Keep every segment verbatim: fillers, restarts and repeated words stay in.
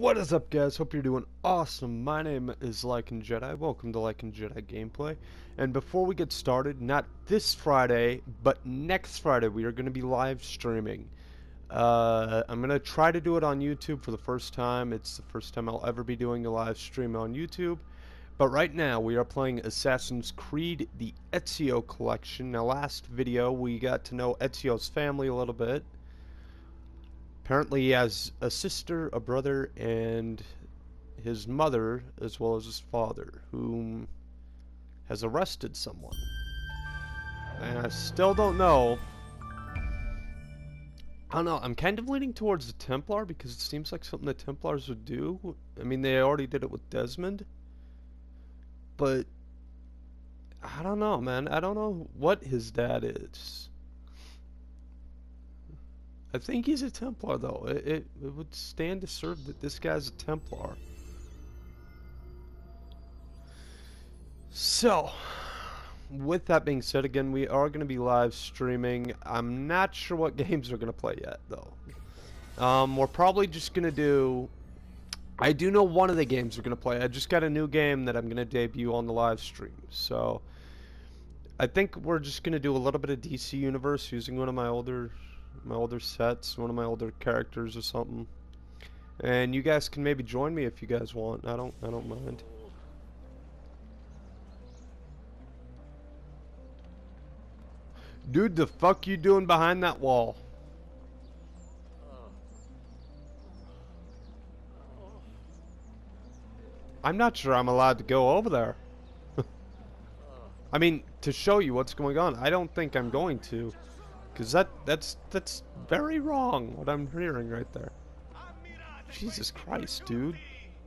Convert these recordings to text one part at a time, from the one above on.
What is up, guys? Hope you're doing awesome. My name is Lycan Jedi. Welcome to Lycan Jedi Gameplay. And before we get started, not this Friday, but next Friday, we are going to be live streaming. Uh, I'm going to try to do it on YouTube for the first time. It's the first time I'll ever be doing a live stream on YouTube. But right now, we are playing Assassin's Creed, the Ezio collection. Now, last video, we got to know Ezio's family a little bit. Apparently he has a sister, a brother, and his mother, as well as his father, whom has arrested someone. And I still don't know. I don't know, I'm kind of leaning towards the Templar because it seems like something the Templars would do. I mean, they already did it with Desmond. But I don't know, man. I don't know what his dad is. I think he's a Templar, though. It, it, it would stand to serve that this guy's a Templar. So, with that being said, again, we are going to be live streaming. I'm not sure what games we're going to play yet, though. Um, we're probably just going to do... I do know one of the games we're going to play. I just got a new game that I'm going to debut on the live stream. So, I think we're just going to do a little bit of D C Universe using one of my older... my older sets, one of my older characters or something. And you guys can maybe join me if you guys want. I don't I don't mind. Dude, the fuck you doing behind that wall? I'm not sure I'm allowed to go over there. I mean, to show you what's going on. I don't think I'm going to. Cause that that's that's very wrong what I'm hearing right there. Jesus Christ, dude.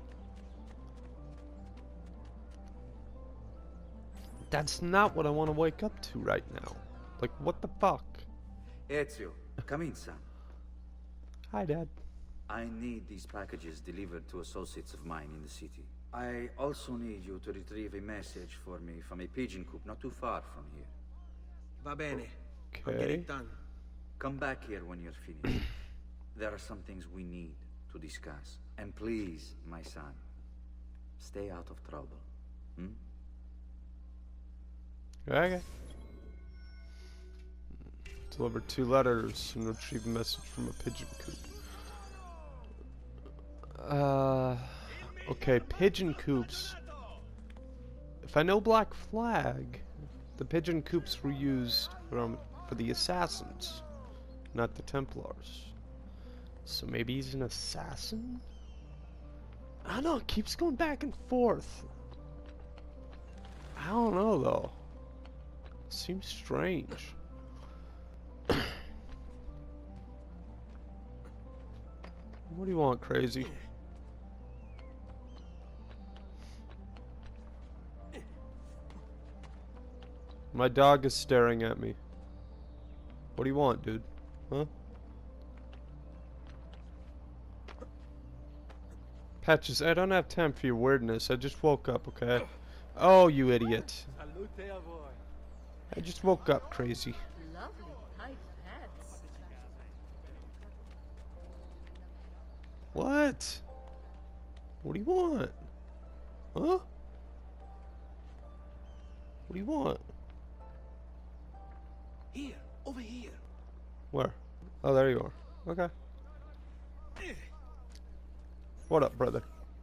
That's not what I want to wake up to right now. Like, what the fuck? Ezio, come in, son. Hi, Dad. I need these packages delivered to associates of mine in the city. I also need you to retrieve a message for me from a pigeon coop not too far from here. Va bene. Okay. I'll get it done. Come back here when you're finished. There are some things we need to discuss. And please, my son, stay out of trouble. Hmm? Okay. Deliver two letters and retrieve a message from a pigeon coop. Uh, okay, pigeon coops. If I know Black Flag, the pigeon coops were used from for the assassins, not the Templars. So maybe he's an assassin? I don't know, it keeps going back and forth. I don't know though. It seems strange. What do you want, crazy? My dog is staring at me. What do you want, dude? Huh? Patches, I don't have time for your weirdness. I just woke up, okay? Oh, you idiot. I just woke up, crazy. Lovely tight hats. What? What do you want? Huh? What do you want? Here, over here. Where? Oh, there you are. Okay. What up, brother?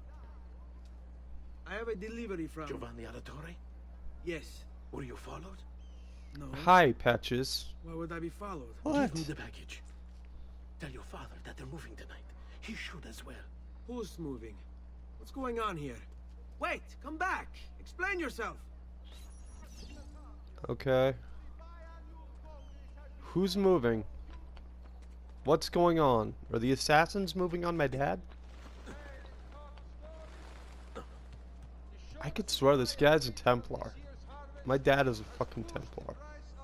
I have a delivery from... Giovanni Auditore? Yes. Were you followed? No. Hi, Patches. Why would I be followed? What? Give me the package. Tell your father that they're moving tonight. He should as well. Who's moving? What's going on here? Wait, come back. Explain yourself. Okay. Who's moving? What's going on? Are the assassins moving on my dad? I could swear this guy's a Templar. My dad is a fucking Templar.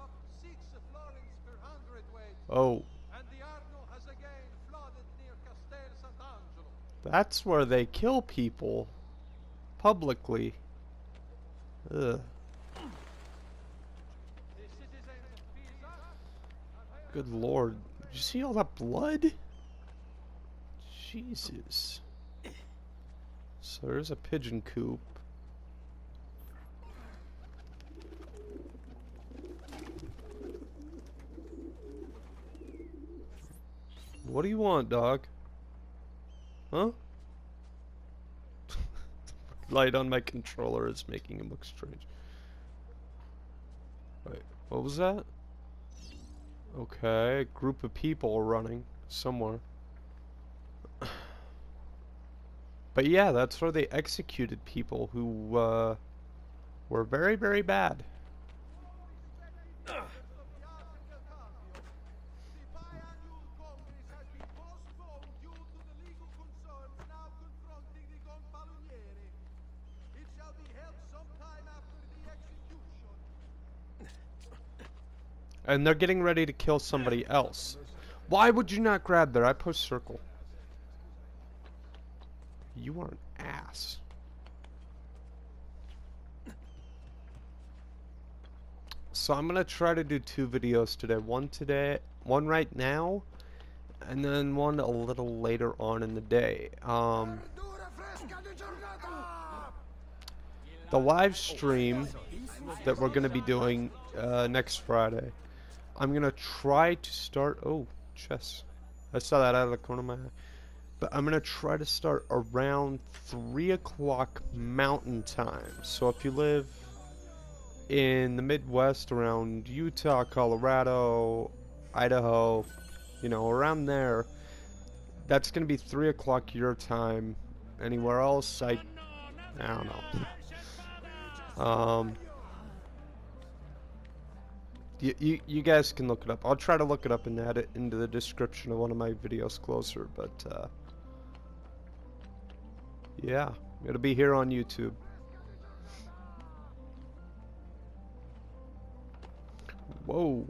Oh. That's where they kill people. Publicly. Ugh. Good lord. Did you see all that blood? Jesus. So there's a pigeon coop. What do you want, dog? Huh? Light on my controller is making him look strange. Wait, what was that? Okay, a group of people are running somewhere. But yeah, that's where they executed people who uh, were very, very bad. And they're getting ready to kill somebody else. Why would you not grab there? I push circle. You are an ass. So I'm gonna try to do two videos today. One today, one right now, and then one a little later on in the day. Um, the live stream that we're gonna be doing uh, next Friday, I'm gonna try to start. Oh, chess! I saw that out of the corner of my eye. But I'm gonna try to start around three o'clock Mountain Time. So if you live in the Midwest, around Utah, Colorado, Idaho, you know, around there, that's gonna be three o'clock your time. Anywhere else, I, I don't know. Um. You, you, you guys can look it up. I'll try to look it up and add it into the description of one of my videos closer, but uh, yeah, it'll be here on YouTube. Whoa.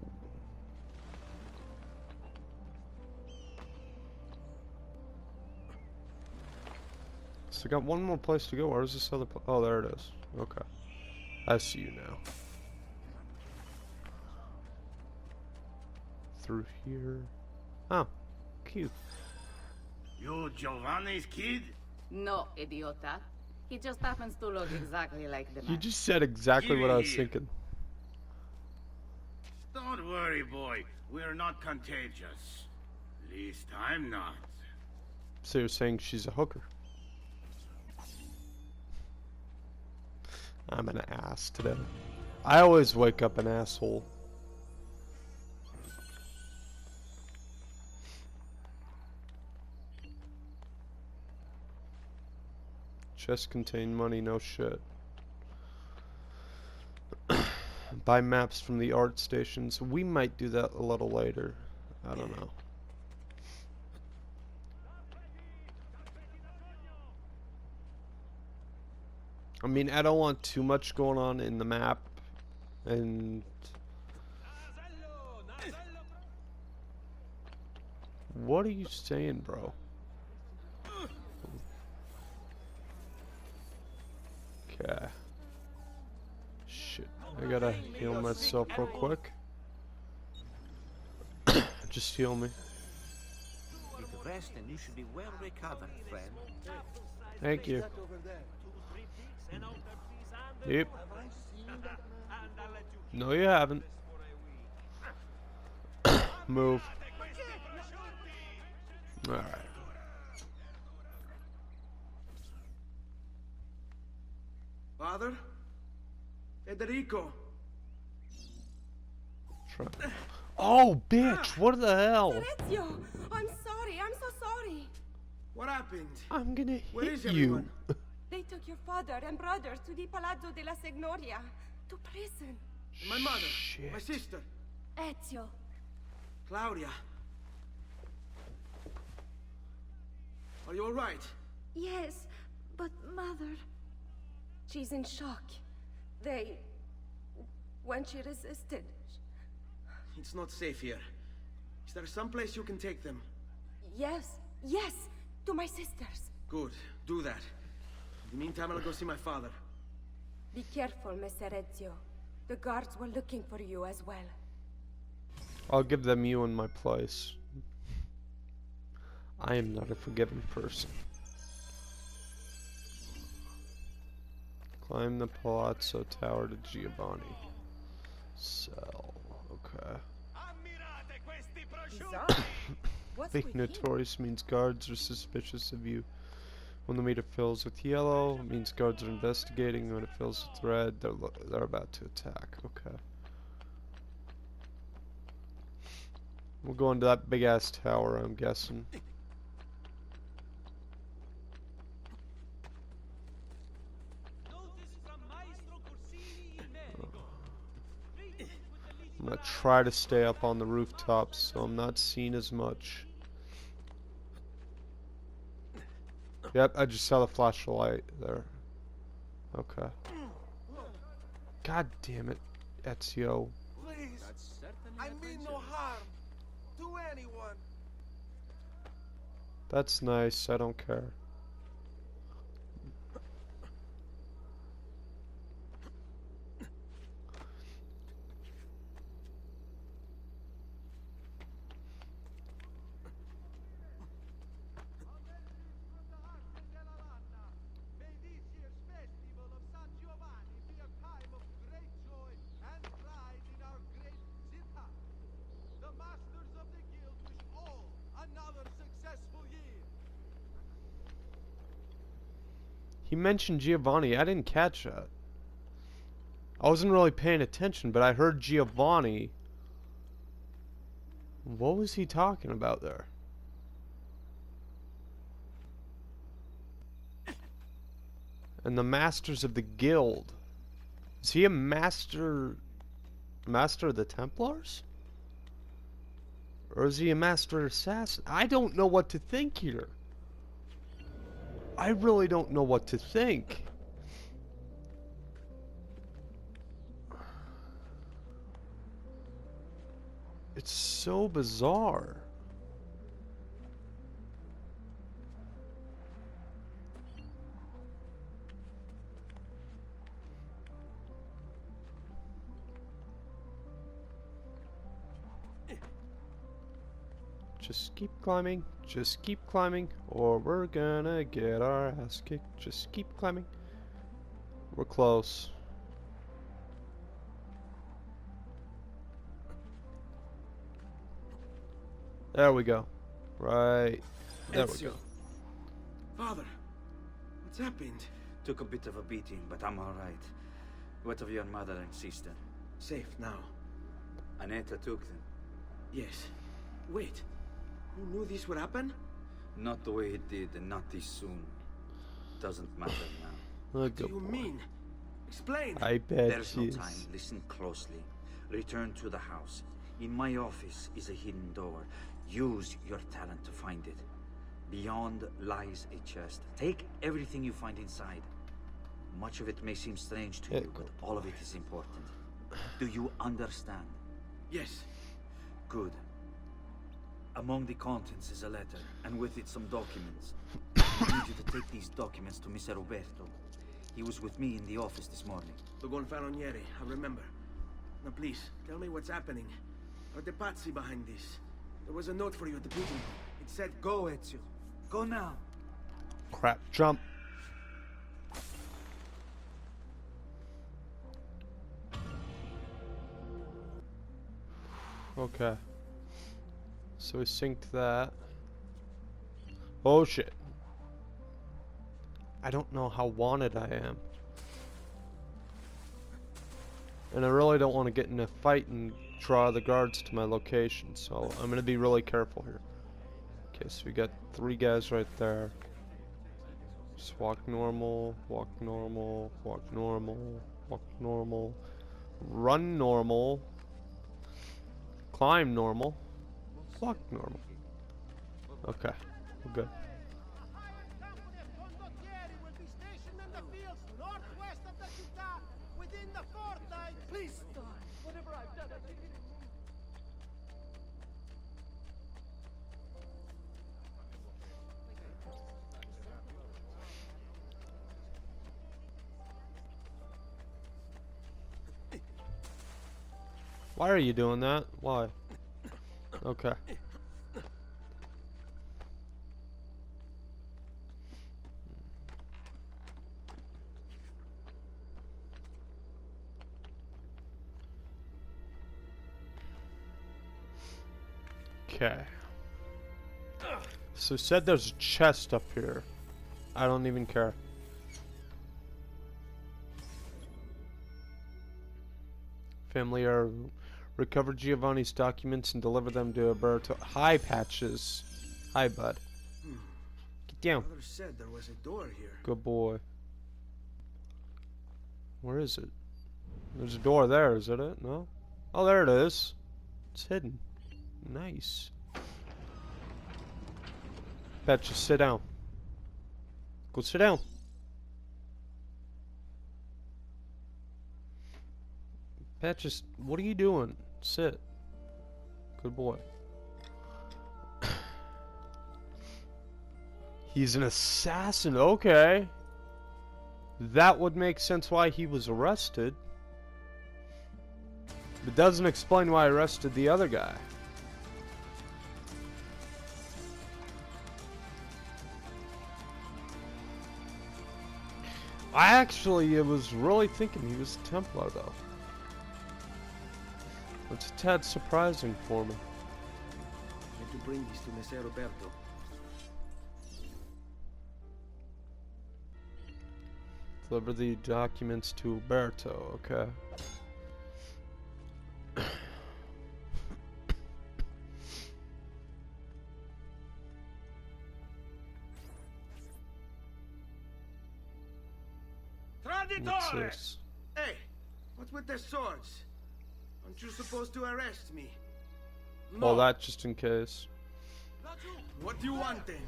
So I got one more place to go. Where's this other pl- oh, there it is. Okay. I see you now. Through here. Oh, cute. You Giovanni's kid? No, idiota. He just happens to look exactly like the man. You just said exactly Give what I it was here. thinking. Don't worry, boy. We're not contagious. At least I'm not. So you're saying she's a hooker? I'm an ass today. I always wake up an asshole. Chest contain money, no shit. Buy maps from the art stations. We might do that a little later. I don't know. I mean, I don't want too much going on in the map. And what are you saying, bro? Okay. Shit. I gotta heal myself real quick. Just heal me. Get rest and you should be well recovered, friend. Thank you. Yep. No, you haven't. Move. Alright. Father? Federico? Try. Oh, bitch! What the hell? Ezio, I'm sorry. I'm so sorry. What happened? I'm gonna Where hit is you. everyone? They took your father and brother to the Palazzo della Signoria, to prison. My mother. Shit. My sister. Ezio, Claudia. Are you alright? yes, but mother, she's in shock. They, when she resisted, It's not safe here. Is there some place you can take them? yes, yes, to my sisters. Good. Do that. In the meantime, I'll go see my father. Be careful, Messer Ezio. The guards were looking for you as well. I'll give them you in my place. I am not a forgiving person. Climb the Palazzo Tower to Giovanni. Sell. Okay. What's Fake with him? notorious means guards are suspicious of you. When the meter fills with yellow, it means guards are investigating. When it fills with red, they're lo they're about to attack. Okay. We'll go into that big ass tower, I'm guessing. I'm gonna try to stay up on the rooftops so I'm not seen as much. Yep, I just saw the flashlight there. Okay. God damn it, Ezio. Please. I mean no harm to anyone. That's nice, I don't care. He mentioned Giovanni. I didn't catch that. I wasn't really paying attention, but I heard Giovanni. What was he talking about there? And the Masters of the Guild. Is he a master... Master of the Templars? Or is he a master assassin? I don't know what to think here. I really don't know what to think. It's so bizarre. Just keep climbing, just keep climbing, or we're gonna get our ass kicked. Just keep climbing. We're close. There we go. Right. There we go. Father, what's happened? Took a bit of a beating, but I'm all right. What of your mother and sister? Safe now. Annetta took them. Yes. Wait. You knew this would happen? Not the way it did, and not this soon. Doesn't matter now. A What do good you boy. mean? Explain. I bet There's no he is. time. Listen closely. Return to the house. In my office is a hidden door. Use your talent to find it. Beyond lies a chest. Take everything you find inside. Much of it may seem strange to Yeah, you, but good all of it is important. Do you understand? Yes. Good. Among the contents is a letter, and with it some documents. I need you to take these documents to Mister Roberto. He was with me in the office this morning. The Gonfaloniere, I remember. Now please, tell me what's happening. Are the Pazzi behind this? There was a note for you at the pigeon hole. It said, go, Ezio. Go now. Crap. Jump. Okay. So we synced that. Oh shit. I don't know how wanted I am. And I really don't want to get in a fight and draw the guards to my location, so I'm gonna be really careful here. Okay, so we got three guys right there. Just walk normal, walk normal, walk normal, walk normal, run normal, climb normal, walk normal. Okay, we're good. Please stop. Whatever I've done, I think it is. Why are you doing that? Why? Okay. Okay. So said there's a chest up here. I don't even care. Family are recover Giovanni's documents and deliver them to Alberto. Hi, Patches. Hi, bud. Hmm. Get down. Mother said there was a door here. Good boy. Where is it? There's a door there, is it it? No? Oh, there it is. It's hidden. Nice. Patches, sit down. Go sit down. Patches, what are you doing? Sit. Good boy. He's an assassin, okay. That would make sense why he was arrested. But doesn't explain why I arrested the other guy. I actually was really thinking he was a Templar, though. It's a tad surprising for me. Need to bring these to Messer Roberto. Deliver the documents to Alberto, okay. What's this? Hey, what's with the swords? Aren't you supposed to arrest me? No. Well, that just in case. What do you want then?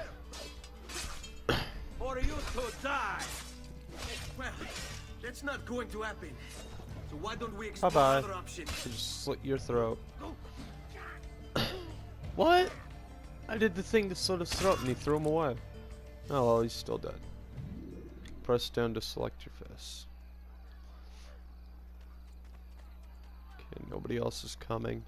For you to die! Well, that's not going to happen. So why don't we explore Bye-bye. other options? I just slit your throat. What? I did the thing to slit his throat and he threw him away. Oh well, he's still dead. Press down to select your face. Okay, nobody else is coming.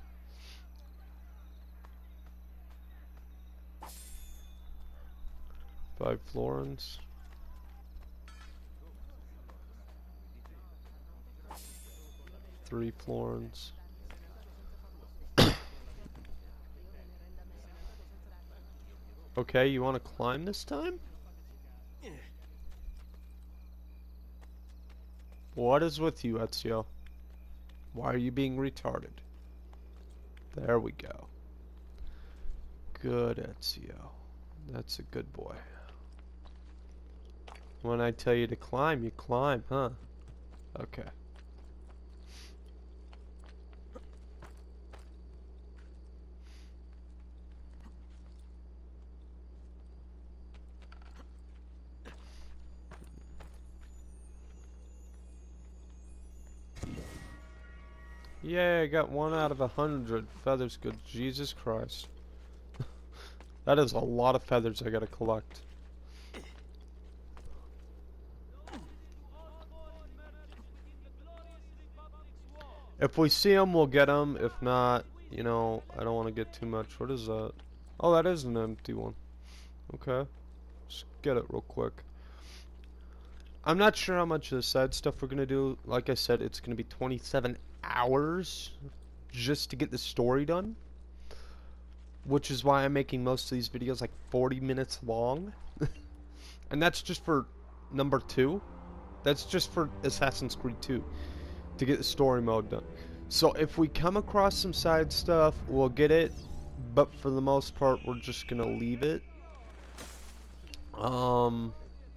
Five florins. Three florins. Okay, you want to climb this time? What is with you, Ezio? Why are you being retarded? There we go. Good, Ezio. That's a good boy. When I tell you to climb, you climb, huh? Okay. Yeah, I got one out of a hundred feathers. Good Jesus Christ. That is a lot of feathers I gotta collect. If we see them, we'll get them. If not, you know, I don't want to get too much. What is that? Oh, that is an empty one. Okay. Let's get it real quick. I'm not sure how much of the side stuff we're going to do. Like I said, it's going to be twenty-seven hours just to get the story done. Which is why I'm making most of these videos like forty minutes long. And that's just for number two. That's just for Assassin's Creed two. To get the story mode done. So if we come across some side stuff, we'll get it. But for the most part, we're just going to leave it. Um...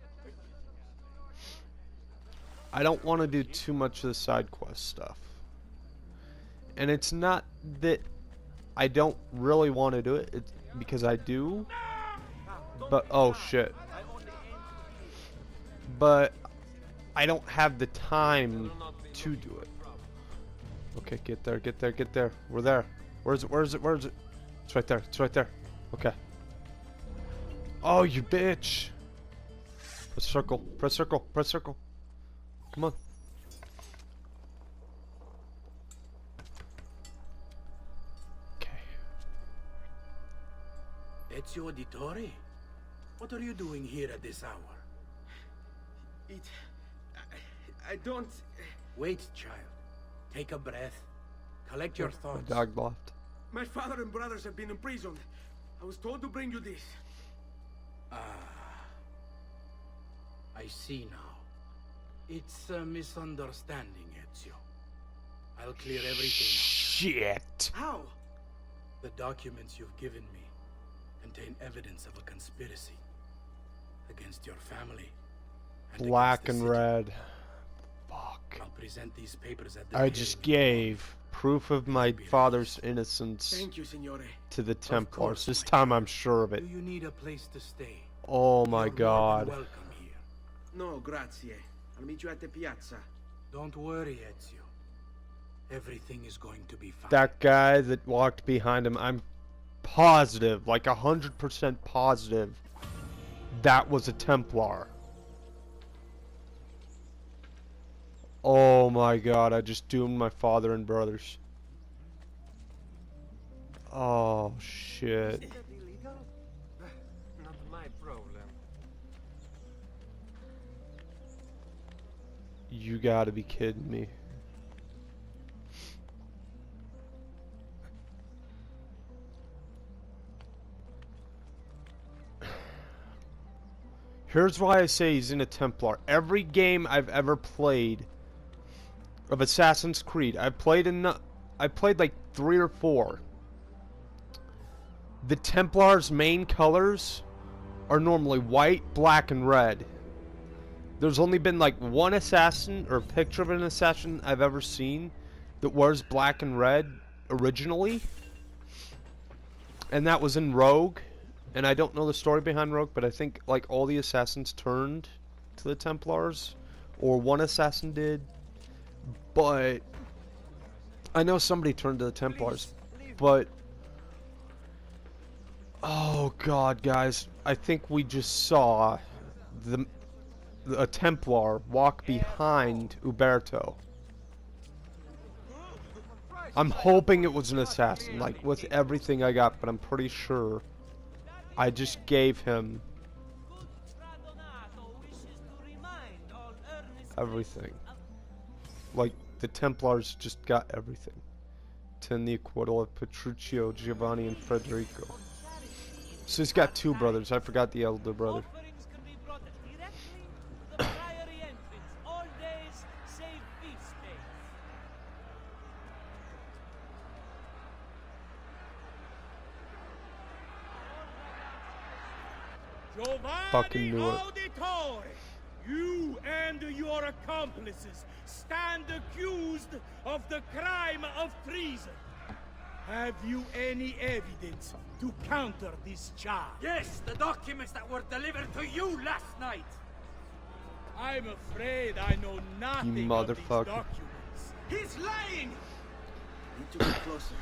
I don't want to do too much of the side quest stuff. And it's not that I don't really want to do it, it's because I do. But, oh shit. But I don't have the time to do it. Okay, get there, get there, get there. We're there. Where is it, where is it, where is it? It's right there, it's right there. Okay. Oh, you bitch. Press circle, press circle, press circle. Come on. Okay. Ezio Auditore? What are you doing here at this hour? It... I, I don't... Wait, child. Take a breath. Collect your My thoughts. dog left. My father and brothers have been imprisoned. I was told to bring you this. Ah. I see now. It's a misunderstanding, Ezio. I'll clear everything. Shit. How? The documents you've given me contain evidence of a conspiracy against your family. And Black against and the city. red. Fuck. I'll present these papers at the I hearing just in gave proof of my Be father's released. innocence Thank you, Signore. to the Templars. course, This my time I'm sure of Do it. you need a place to stay? Oh my You're more than god. welcome here. No, grazie. I'll meet you at the piazza. Don't worry, Ezio. Everything is going to be fine. That guy that walked behind him, I'm positive, like a hundred percent positive, that was a Templar. Oh my god, I just doomed my father and brothers. Oh shit. Not my problem. You gotta be kidding me. Here's why I say he's in a Templar. Every game I've ever played of Assassin's Creed, I've played in the, I played like three or four. The Templar's main colors are normally white, black, and red. There's only been like one assassin or picture of an assassin I've ever seen that wears black and red originally, and that was in Rogue. And I don't know the story behind Rogue, but I think like all the assassins turned to the Templars, or one assassin did. But I know somebody turned to the Templars. But oh god, guys, I think we just saw the a Templar walk behind Uberto. I'm hoping it was an assassin, like with everything I got, but I'm pretty sure I just gave him everything. Like, the Templars just got everything. Ten the equivalent of Petruccio, Giovanni, and Federico. So he's got two brothers. I forgot the elder brother. Fucking knew it. Auditore, you and your accomplices stand accused of the crime of treason. Have you any evidence to counter this charge? Yes, the documents that were delivered to you last night. I'm afraid I know nothing You of these motherfucker. documents. He's lying! Need to get closer.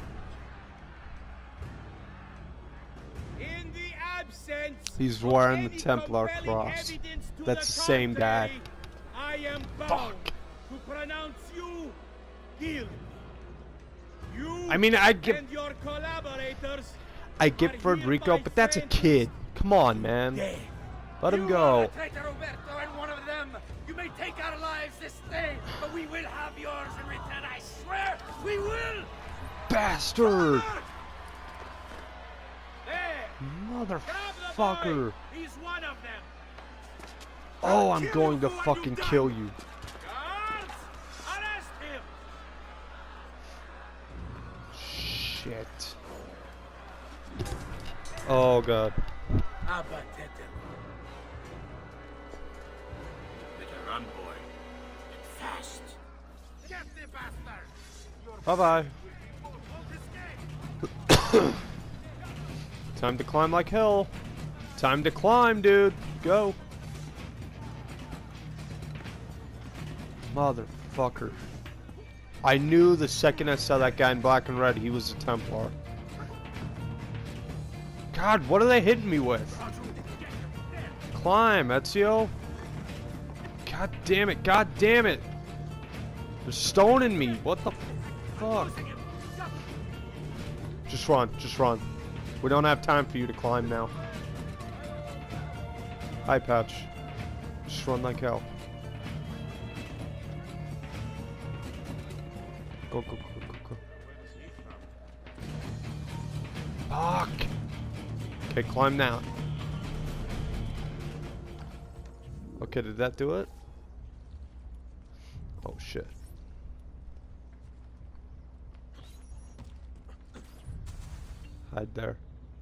In the absence He's of wearing the any Templar compelling cross. evidence to That's the the same guy. contrary, I am bound Fuck. to pronounce you guilty. You I mean, I get, and your collaborators I are get Federico, hereby but that's a sentenced kid. Come on, man. dead. Let him You are a go. traitor, Roberto, and one of them. You may take our lives this day, but we will have yours in return. I swear, we will. Bastard! There, grab the Motherfucker. boy. He's one of them. Oh, I'm going to fucking kill you. Guards, arrest him. Shit. Oh god. Abatete. Better run, boy. And fast. Get the bastard. Bye bye. Time to climb like hell. Time to climb, dude. Go. Motherfucker. I knew the second I saw that guy in black and red, he was a Templar. God, what are they hitting me with? Climb, Ezio. God damn it, god damn it. They're stoning me. What the fuck? Just run, just run. We don't have time for you to climb now. Hi, Patch. Just run like hell. Go, go, go, go, go. Fuck. Okay, climb now. Okay, did that do it? Oh shit. Hide there.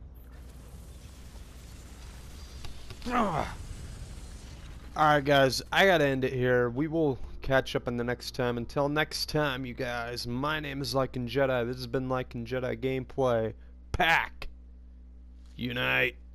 Alright guys, I gotta end it here. We will catch up in the next time. Until next time, you guys, my name is Like and Jedi. This has been Like and Jedi Gameplay. Pack! Unite!